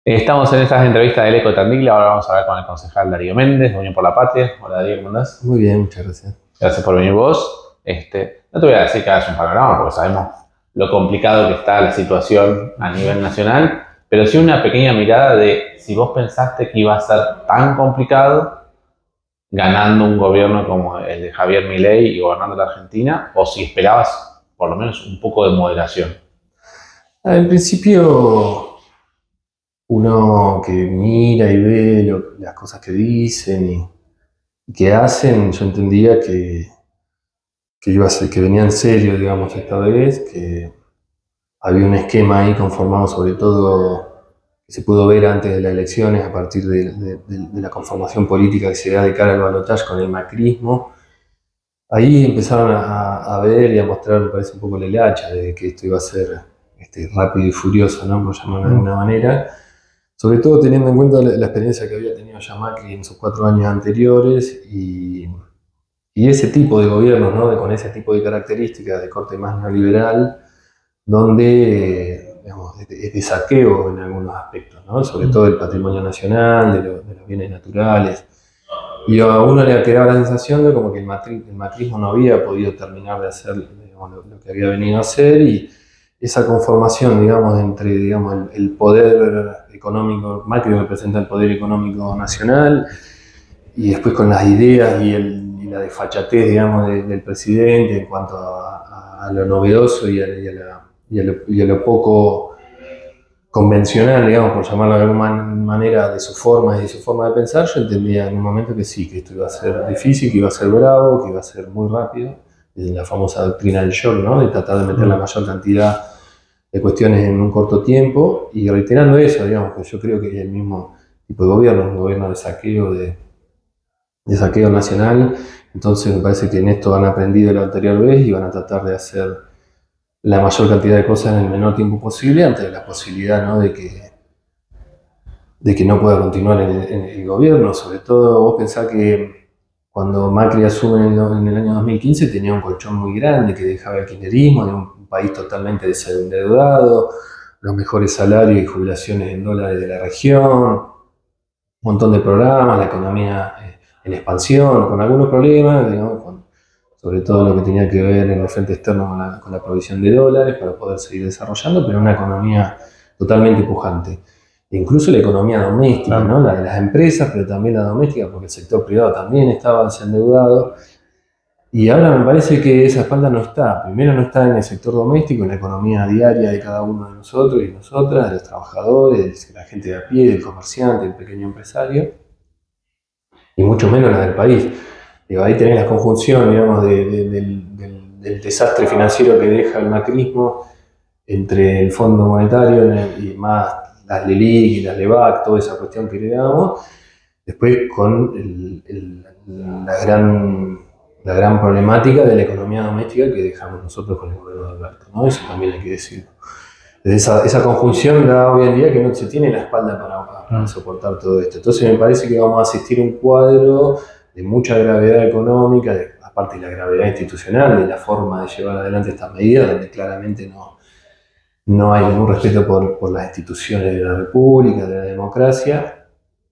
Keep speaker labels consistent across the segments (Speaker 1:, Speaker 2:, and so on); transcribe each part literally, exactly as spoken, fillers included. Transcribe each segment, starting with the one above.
Speaker 1: Estamos en estas entrevistas del Eco Tandil. Ahora vamos a hablar con el concejal Darío Méndez, de Unión por la Patria. Hola Darío, ¿cómo andás?
Speaker 2: Muy bien, muchas gracias.
Speaker 1: Gracias por venir vos. Este, no te voy a decir que hagas un panorama porque sabemos lo complicado que está la situación a nivel nacional, pero sí una pequeña mirada de si vos pensaste que iba a ser tan complicado ganando un gobierno como el de Javier Milei y gobernando la Argentina, o si esperabas por lo menos un poco de moderación.
Speaker 2: Ah, en principio, uno que mira y ve lo- las cosas que dicen y, y que hacen, yo entendía que, que iba a ser, que venía en serio, digamos, esta vez, que había un esquema ahí conformado sobre todo, que se pudo ver antes de las elecciones, a partir de, de- de- de la conformación política que se da de cara al balotaje con el macrismo. Ahí empezaron a, a ver y a mostrar, me parece, un poco la hilacha de que esto iba a ser este, rápido y furioso, ¿no? Por llamarlo de alguna manera. Sobre todo teniendo en cuenta la, la experiencia que había tenido ya Macri en sus cuatro años anteriores y, y ese tipo de gobiernos, ¿no? De, con ese tipo de características de corte más neoliberal, donde eh, digamos, es de, es de saqueo en algunos aspectos, ¿no? Sobre todo del patrimonio nacional, de, lo, de los bienes naturales. Y a uno le quedaba la sensación de como que el, matri, el macrismo no había podido terminar de hacer, digamos, lo, lo que había venido a hacer, y esa conformación, digamos, entre, digamos, el, el poder económico, Macri representa el poder económico nacional, y después con las ideas y, el, y la desfachatez, digamos, de, del presidente en cuanto a, a, a lo novedoso y a, y, a la, y, a lo, y a lo poco convencional, digamos, por llamarlo de alguna manera, de su forma y de su forma de pensar. Yo entendía en un momento que sí, que esto iba a ser difícil, que iba a ser bravo, que iba a ser muy rápido, desde la famosa doctrina del shock, ¿no? De tratar de meter la mayor cantidad de cuestiones en un corto tiempo, y reiterando eso, digamos, que yo creo que es el mismo tipo de gobierno, un gobierno de saqueo, de, de saqueo nacional. Entonces me parece que en esto han aprendido la anterior vez y van a tratar de hacer la mayor cantidad de cosas en el menor tiempo posible, ante la posibilidad, ¿no? de que de que no pueda continuar en el, en el gobierno. Sobre todo vos pensás que cuando Macri asume en el, en el año dos mil quince tenía un colchón muy grande que dejaba el kirchnerismo, de un país totalmente desendeudado, los mejores salarios y jubilaciones en dólares de la región, un montón de programas, la economía eh, en expansión, con algunos problemas, digamos, con, sobre todo lo que tenía que ver en el frente externo con la, con la provisión de dólares para poder seguir desarrollando, pero una economía totalmente pujante. Incluso la economía doméstica, ¿no? La de las empresas, pero también la doméstica, porque el sector privado también estaba desendeudado. Y ahora me parece que esa espalda no está. Primero no está en el sector doméstico, en la economía diaria de cada uno de nosotros y nosotras, de los trabajadores, de la gente de a pie, del comerciante, del pequeño empresario, y mucho menos la del país. Digo, ahí tenés la conjunción, digamos, de, de, del, del, del desastre financiero que deja el macrismo entre el Fondo Monetario y más las LELIC y las LEVAC, toda esa cuestión que le damos, después con el, el, la, gran, la gran problemática de la economía doméstica que dejamos nosotros con el gobierno de Alberto, ¿no? Eso también hay que decirlo. Esa, esa conjunción da hoy en día que no se tiene la espalda para, para soportar todo esto. Entonces me parece que vamos a asistir a un cuadro de mucha gravedad económica, de, aparte de la gravedad institucional, de la forma de llevar adelante estas medidas, donde claramente no, no hay ningún respeto por, por las instituciones de la República, de la democracia.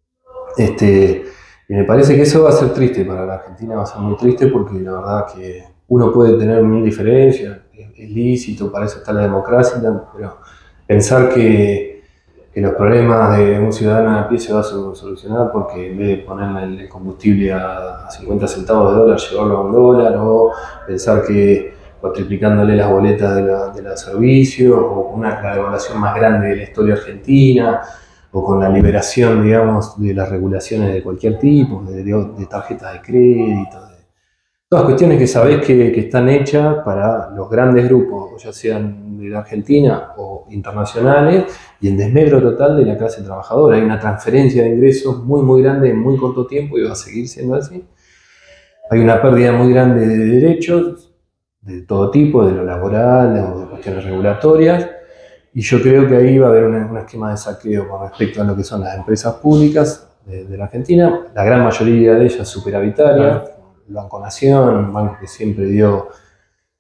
Speaker 2: Este, y me parece que eso va a ser triste para la Argentina, va a ser muy triste, porque la verdad que uno puede tener mil diferencias, es, es lícito, para eso está la democracia, pero pensar que, que los problemas de un ciudadano a pie se va a solucionar porque en vez de ponerle el combustible a, a cincuenta centavos de dólar, llevarlo a un dólar, o pensar que cuatriplicándole las boletas de, la, de los servicios, o una la devaluación más grande de la historia argentina, o con la liberación, digamos, de las regulaciones de cualquier tipo, de, de, de tarjetas de crédito, de, todas cuestiones que sabés que, que están hechas para los grandes grupos, ya sean de la Argentina o internacionales, y en desmedro total de la clase trabajadora. Hay una transferencia de ingresos muy, muy grande en muy corto tiempo, y va a seguir siendo así. Hay una pérdida muy grande de derechos, de todo tipo, de lo laboral, de, de cuestiones regulatorias, y yo creo que ahí va a haber un, un esquema de saqueo con respecto a lo que son las empresas públicas de, de la Argentina, la gran mayoría de ellas superavitarias, el Banco Nación, un banco que siempre dio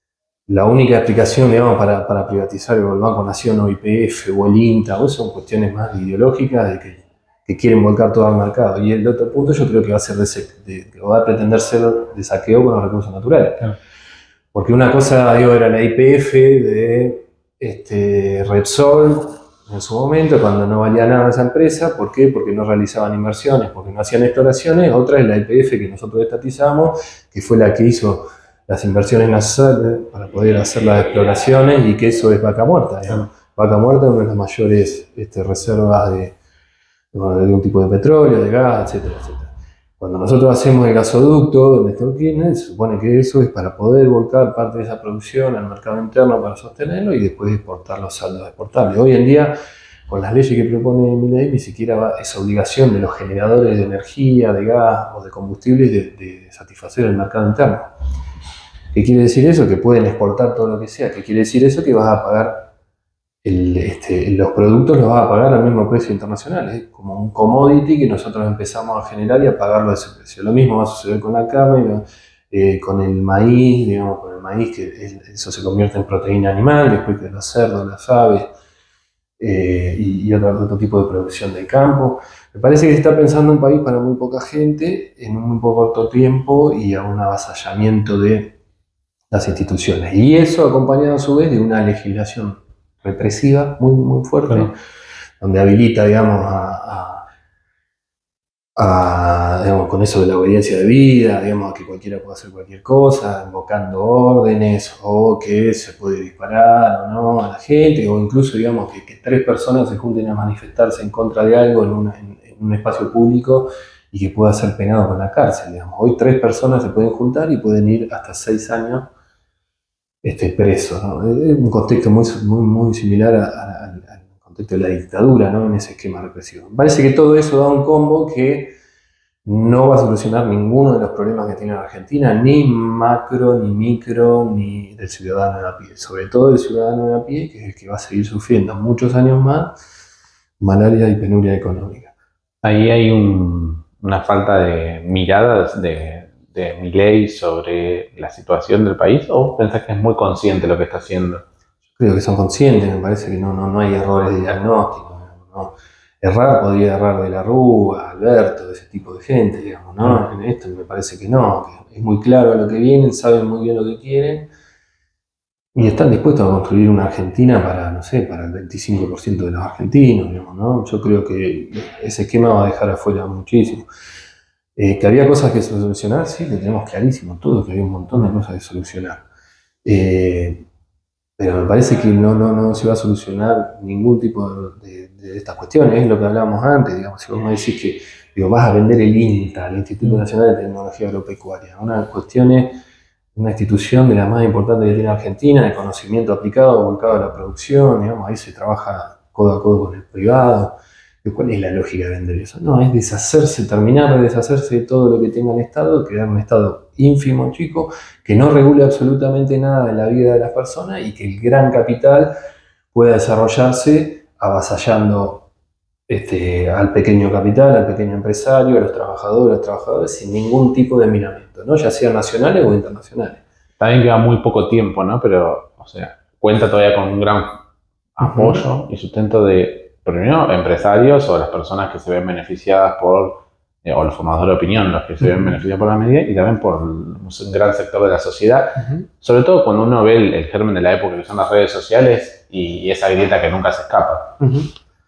Speaker 2: la única explicación, digamos, para, para privatizar o el Banco Nación o Y P F o el INTA, o son cuestiones más ideológicas de que, que quieren volcar todo al mercado. Y el otro punto yo creo que va a ser de, de, de va a pretender ser de saqueo con los recursos naturales. Claro. Porque una cosa, digo, era la Y P F de este, Repsol en su momento, cuando no valía nada esa empresa. ¿Por qué? Porque no realizaban inversiones, porque no hacían exploraciones. Otra es la Y P F que nosotros estatizamos, que fue la que hizo las inversiones necesarias para poder hacer las exploraciones, y que eso es Vaca Muerta. Digamos. Vaca Muerta es una de las mayores este, reservas de, de un tipo de petróleo, de gas, etcétera, etcétera. Cuando nosotros hacemos el gasoducto de Néstor Kirchner, se supone que eso es para poder volcar parte de esa producción al mercado interno para sostenerlo y después exportar los saldos exportables. Hoy en día, con las leyes que propone Milei, ni siquiera va esa obligación de los generadores de energía, de gas o de combustibles de, de satisfacer el mercado interno. ¿Qué quiere decir eso? Que pueden exportar todo lo que sea. ¿Qué quiere decir eso? Que vas a pagar el, este, los productos los vas a pagar al mismo precio internacional. Es como un commodity que nosotros empezamos a generar y a pagarlo a ese precio. Lo mismo va a suceder con la carne, eh, con el maíz, digamos, con el maíz, que es, eso se convierte en proteína animal, después que los cerdos, las aves eh, y, y otro, otro tipo de producción del campo. Me parece que se está pensando un país para muy poca gente, en un muy poco corto tiempo y a un avasallamiento de las instituciones. Y eso acompañado a su vez de una legislación represiva muy, muy fuerte, claro, donde habilita, digamos, a, a, a digamos, con eso de la obediencia de vida, digamos, a que cualquiera pueda hacer cualquier cosa, invocando órdenes, o que se puede disparar o no a la gente, o incluso, digamos, que, que tres personas se junten a manifestarse en contra de algo en, una, en, en un espacio público y que pueda ser penado con la cárcel, digamos. Hoy tres personas se pueden juntar y pueden ir hasta seis años Este, preso, ¿no? Es un contexto muy, muy, muy similar a, a, al contexto de la dictadura, ¿no? En ese esquema represivo. Parece que todo eso da un combo que no va a solucionar ninguno de los problemas que tiene la Argentina, ni macro, ni micro, ni del ciudadano de a pie. Sobre todo el ciudadano de a pie, que es el que va a seguir sufriendo muchos años más malaria y penuria económica.
Speaker 1: Ahí hay un, una falta de miradas de... de Milei sobre la situación del país, o pensás que es muy consciente lo que está haciendo?
Speaker 2: Yo creo que son conscientes, me parece que no, no, no hay errores de diagnóstico. ¿no? Errar podría errar de la Rúa, Alberto, de ese tipo de gente, digamos, ¿no? En esto me parece que no, que es muy claro a lo que vienen, saben muy bien lo que quieren y están dispuestos a construir una Argentina para, no sé, para el veinticinco por ciento de los argentinos, digamos, ¿no? Yo creo que ese esquema va a dejar afuera muchísimo. Eh, que había cosas que solucionar, sí, que tenemos clarísimo todo, que había un montón de cosas que solucionar. Eh, pero me parece que no, no, no se va a solucionar ningún tipo de, de, de estas cuestiones, es lo que hablábamos antes, digamos, si vos me decís que digo, vas a vender el INTA, el Instituto Nacional de Tecnología Agropecuaria, una cuestión es una institución de las más importantes que tiene Argentina, de conocimiento aplicado, volcado a la producción, digamos, ahí se trabaja codo a codo con el privado. ¿Cuál es la lógica de vender eso? No, es deshacerse, terminar de deshacerse de todo lo que tenga el Estado, crear un Estado ínfimo, chico, que no regule absolutamente nada de la vida de las personas y que el gran capital pueda desarrollarse avasallando este, al pequeño capital, al pequeño empresario, a los trabajadores, a los trabajadores, sin ningún tipo de miramiento, ¿no? Ya sean nacionales o internacionales.
Speaker 1: Está bien que va muy poco tiempo, ¿no? Pero, o sea, cuenta todavía con un gran apoyo uh-huh. y sustento de, primero, empresarios o las personas que se ven beneficiadas por, eh, o los formadores de opinión, los que se uh-huh. ven beneficiados por la medida, y también por un gran sector de la sociedad, uh-huh. sobre todo cuando uno ve el, el germen de la época, que son las redes sociales y, y esa grieta que nunca se escapa.
Speaker 2: Uh-huh.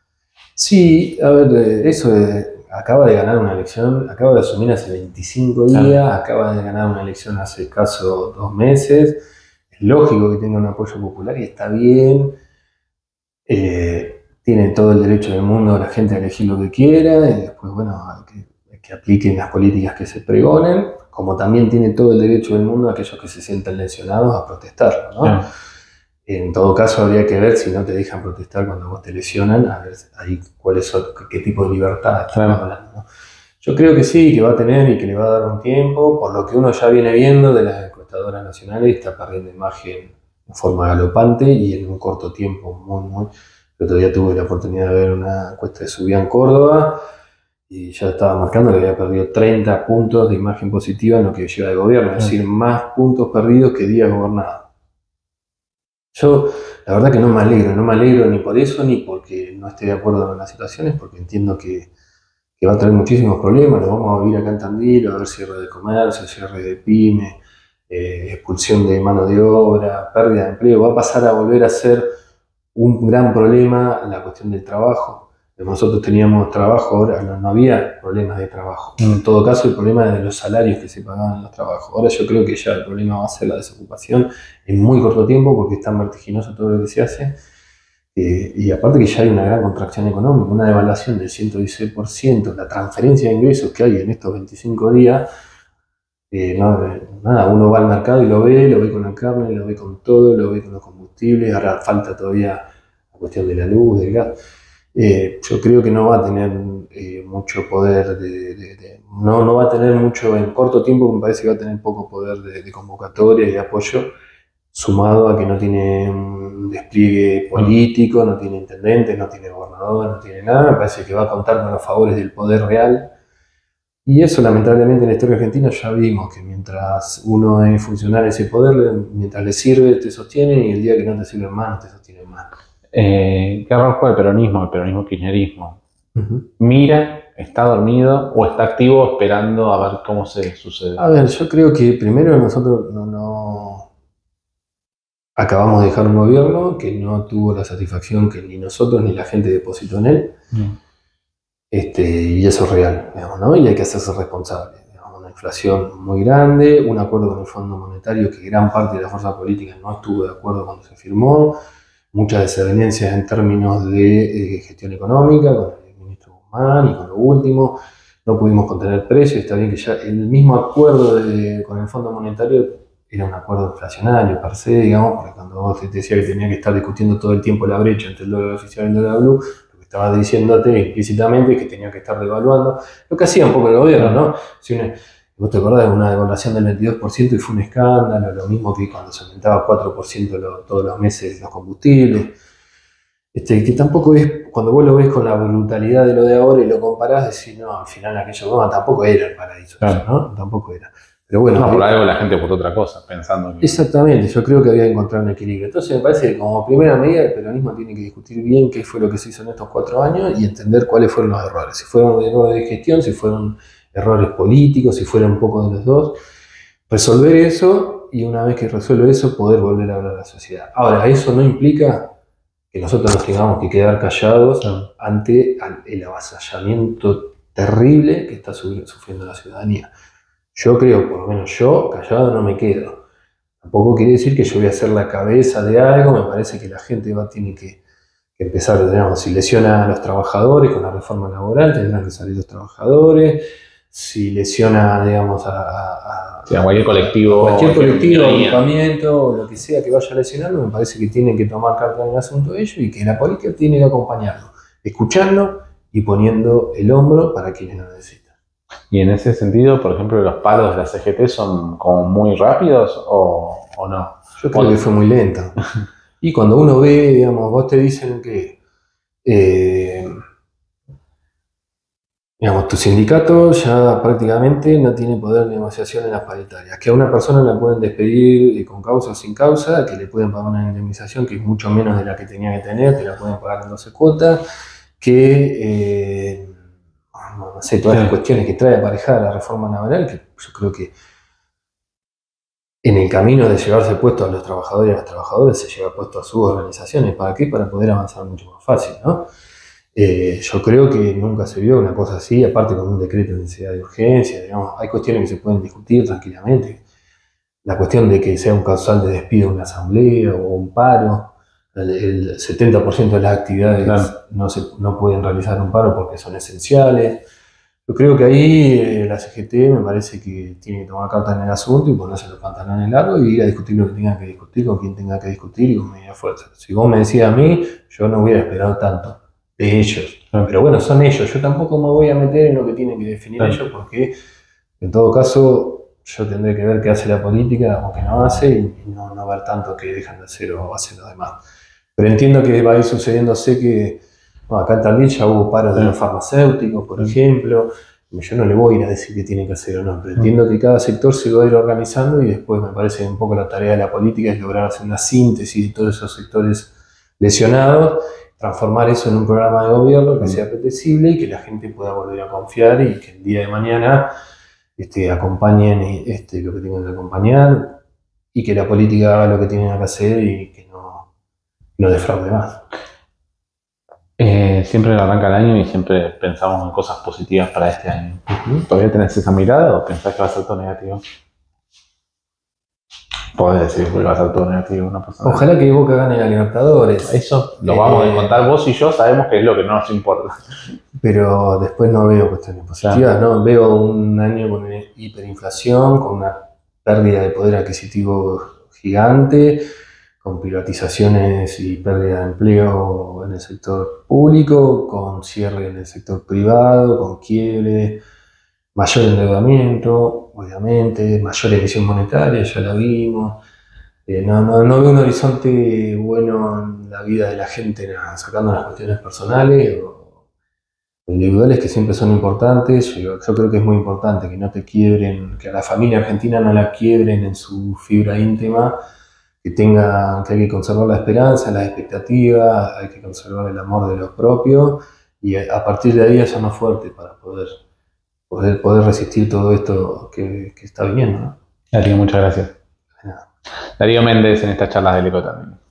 Speaker 2: Sí, a ver, eso de, acaba de ganar una elección, acaba de asumir hace veinticinco días, uh-huh. acaba de ganar una elección hace escaso dos meses, es lógico que tenga un apoyo popular y está bien. Eh, Tiene todo el derecho del mundo la gente a elegir lo que quiera y después, bueno, que, que apliquen las políticas que se pregonen, como también tiene todo el derecho del mundo aquellos que se sientan lesionados a protestar, ¿no? Yeah. En todo caso, habría que ver si no te dejan protestar cuando vos te lesionan, a ver ahí cuál es, qué tipo de libertad estamos yeah. hablando, ¿no? Yo creo que sí, que va a tener y que le va a dar un tiempo, por lo que uno ya viene viendo de las encuestadoras nacionales, está perdiendo imagen en forma galopante y en un corto tiempo muy, muy... El otro día tuve la oportunidad de ver una encuesta de Subián Córdoba y ya estaba marcando que había perdido treinta puntos de imagen positiva en lo que lleva de gobierno, es decir, más puntos perdidos que días gobernados. Yo, la verdad que no me alegro, no me alegro ni por eso, ni porque no esté de acuerdo con las situaciones, porque entiendo que, que va a traer muchísimos problemas. Lo vamos a vivir acá en Tandil, va a haber cierre de comercio, cierre de pyme, eh, expulsión de mano de obra, pérdida de empleo. Va a pasar a volver a ser un gran problema la cuestión del trabajo. Nosotros teníamos trabajo, ahora no, no había problemas de trabajo. En todo caso, el problema era de los salarios que se pagaban en los trabajos. Ahora yo creo que ya el problema va a ser la desocupación en muy corto tiempo, porque es tan vertiginoso todo lo que se hace. Eh, y aparte que ya hay una gran contracción económica, una devaluación del ciento dieciséis por ciento, la transferencia de ingresos que hay en estos veinticinco días. Eh, no, nada, uno va al mercado y lo ve, lo ve con la carne, lo ve con todo, lo ve con los combustibles. Ahora falta todavía la cuestión de la luz, del gas. Eh, yo creo que no va a tener eh, mucho poder, de, de, de, no, no va a tener mucho en corto tiempo, me parece que va a tener poco poder de, de convocatoria y de apoyo, sumado a que no tiene un despliegue político, no tiene intendente, no tiene gobernador, no tiene nada. Me parece que va a contar con los favores del poder real. Y eso, lamentablemente, en la historia argentina ya vimos que mientras uno es funcionario de ese poder, mientras le sirve, te sostiene, y el día que no te sirve más, no te sostiene más.
Speaker 1: Eh, ¿Qué rol juega el peronismo, el peronismo-kirchnerismo? Uh-huh. ¿Mira, está dormido o está activo esperando a ver cómo se sucede?
Speaker 2: A ver, yo creo que primero nosotros no, no acabamos de dejar un gobierno que no tuvo la satisfacción que ni nosotros ni la gente depositó en él. Uh-huh. Este, y eso es real, digamos, ¿no? Y hay que hacerse responsable. Digamos, una inflación muy grande, un acuerdo con el Fondo Monetario que gran parte de la fuerza política no estuvo de acuerdo cuando se firmó, muchas desavenencias en términos de eh, gestión económica con el ministro Guzmán y con lo último, no pudimos contener precios. Está bien que ya el mismo acuerdo de, con el Fondo Monetario era un acuerdo inflacionario per se, digamos, porque cuando vos te decía que tenía que estar discutiendo todo el tiempo la brecha entre el dólar oficial y el dólar blue, estaba diciéndote implícitamente que tenía que estar devaluando, lo que hacía un poco el gobierno, ¿no? Si una, vos te acordás de una devaluación del veintidós por ciento y fue un escándalo, lo mismo que cuando se aumentaba cuatro por ciento lo, todos los meses los combustibles, este, que tampoco es, cuando vos lo ves con la brutalidad de lo de ahora y lo comparás, decís, no, al final aquello, no, tampoco era el paraíso, claro. Eso, ¿no? Tampoco era. Pero bueno,
Speaker 1: no, por algo la gente votó otra cosa, pensando que...
Speaker 2: Exactamente, yo creo que había que encontrar un equilibrio. Entonces me parece que como primera medida el peronismo tiene que discutir bien qué fue lo que se hizo en estos cuatro años y entender cuáles fueron los errores. Si fueron errores de gestión, si fueron errores políticos, si fueron un poco de los dos. Resolver eso y una vez que resuelve eso poder volver a hablar a la sociedad. Ahora, eso no implica que nosotros nos tengamos que quedar callados no. ante el avasallamiento terrible que está sufriendo la ciudadanía. Yo creo, por lo menos yo, callado no me quedo. Tampoco quiere decir que yo voy a ser la cabeza de algo. Me parece que la gente va, tiene que, que empezar, digamos, si lesiona a los trabajadores con la reforma laboral, tendrán que salir los trabajadores. Si lesiona, digamos, a, a,
Speaker 1: sí, a cualquier colectivo,
Speaker 2: cualquier colectivo, agrupamiento, lo que sea que vaya lesionando, me parece que tienen que tomar carta en el asunto ellos y que la política tiene que acompañarlo, escuchando y poniendo el hombro para quienes lo necesitan.
Speaker 1: Y en ese sentido, por ejemplo, los paros de la C G T son como muy rápidos o, o no.
Speaker 2: Yo creo que fue muy lento. Y cuando uno ve, digamos, vos te dicen que, eh, digamos, tu sindicato ya prácticamente no tiene poder de negociación en las paritarias, que a una persona la pueden despedir con causa o sin causa, que le pueden pagar una indemnización que es mucho menos de la que tenía que tener, que la pueden pagar en doce cuotas, que... Eh, no sé, todas las cuestiones que trae aparejada la reforma laboral, que yo creo que en el camino de llevarse puesto a los trabajadores y a las trabajadoras se lleva puesto a sus organizaciones. ¿Para qué? Para poder avanzar mucho más fácil, ¿no? Eh, yo creo que nunca se vio una cosa así, aparte con un decreto de necesidad de urgencia, digamos, hay cuestiones que se pueden discutir tranquilamente. La cuestión de que sea un causal de despido una asamblea o un paro. El setenta por ciento de las actividades claro. no, se, no pueden realizar un paro porque son esenciales. Yo creo que ahí eh, la C G T me parece que tiene que tomar cartas en el asunto y ponerse los pantalones largos y ir a discutir lo que tenga que discutir con quien tenga que discutir y con media fuerza. Si vos me decías a mí, yo no hubiera esperado tanto de ellos. Claro. Pero bueno, son ellos. Yo tampoco me voy a meter en lo que tienen que definir claro. ellos porque en todo caso yo tendré que ver qué hace la política o qué no hace y no, no ver tanto qué dejan de hacer o hacen los demás. Pero entiendo que va a ir sucediéndose que bueno, acá también ya hubo paros de los farmacéuticos, por ejemplo, Yo no le voy a ir a decir qué tiene que hacer o no, pero entiendo que cada sector se va a ir organizando y después me parece que un poco la tarea de la política es lograr hacer una síntesis de todos esos sectores lesionados, transformar eso en un programa de gobierno que sea apetecible y que la gente pueda volver a confiar y que el día de mañana este, acompañen este, lo que tengan que acompañar y que la política haga lo que tienen que hacer y que no, no defraude más.
Speaker 1: Eh, siempre arranca el año y siempre pensamos en cosas positivas para este año.
Speaker 2: Uh-huh.
Speaker 1: ¿Todavía tenés esa mirada o pensás que va a ser todo negativo? Podés decir que va a ser todo negativo, no pasa nada.
Speaker 2: Ojalá que Boca gane la Libertadores.
Speaker 1: Eso lo vamos
Speaker 2: Eh,
Speaker 1: a contar vos y yo, sabemos que es lo que no nos importa.
Speaker 2: Pero después no veo cuestiones positivas, claro. ¿No? Veo un año con hiperinflación, con una pérdida de poder adquisitivo gigante, con privatizaciones y pérdida de empleo en el sector público, con cierre en el sector privado, con quiebre, mayor endeudamiento, obviamente, mayor emisión monetaria, ya la vimos. Eh, no, no, no veo un horizonte bueno en la vida de la gente, sacando las cuestiones personales o individuales que siempre son importantes. Yo, yo creo que es muy importante que no te quiebren, que a la familia argentina no la quiebren en su fibra íntima, que tenga, que hay que conservar la esperanza, las expectativas, hay que conservar el amor de los propios y a partir de ahí hacernos fuerte para poder, poder, poder resistir todo esto que, que está viniendo, ¿no?
Speaker 1: Darío, muchas gracias. Darío Méndez en estas charlas del Eco también.